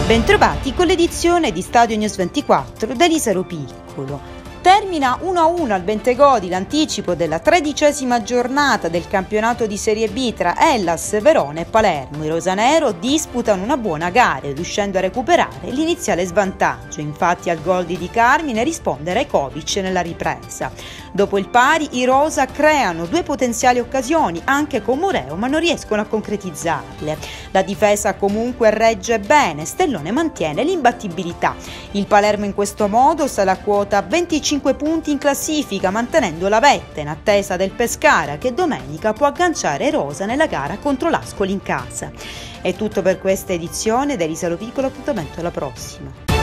Bentrovati con l'edizione di Stadio News 24 da Elisa Piccolo. Termina 1-1 al Bentegodi l'anticipo della 13ª giornata del campionato di Serie B tra Hellas, Verona e Palermo. I rosanero disputano una buona gara, riuscendo a recuperare l'iniziale svantaggio. Infatti al gol di Carmine risponde Rajkovic nella ripresa. Dopo il pari i rosa creano due potenziali occasioni anche con Moreo, ma non riescono a concretizzarle. La difesa comunque regge bene, Stellone mantiene l'imbattibilità. Il Palermo in questo modo sale a quota 25 punti in classifica, mantenendo la vetta in attesa del Pescara che domenica può agganciare rosa nella gara contro l'Ascoli in casa. È tutto per questa edizione da Elisa Piccolo, appuntamento alla prossima.